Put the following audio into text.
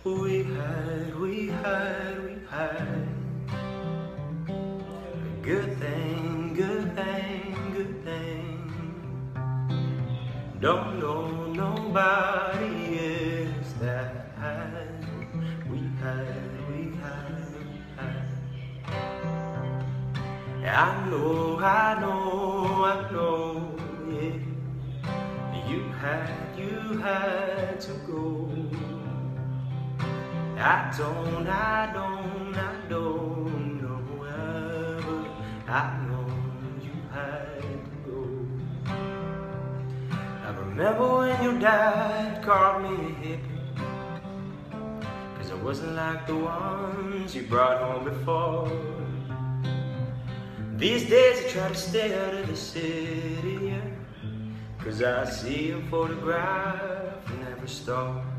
We had a good thing, good thing, good thing. Don't know nobody else that had. We had. I know, yeah. You had to go. I don't know where, but I know you had to go. I remember when your dad called me a hippie, 'cause I wasn't like the ones you brought home before. These days I try to stay out of the city, yeah, 'cause I see a photograph in every store.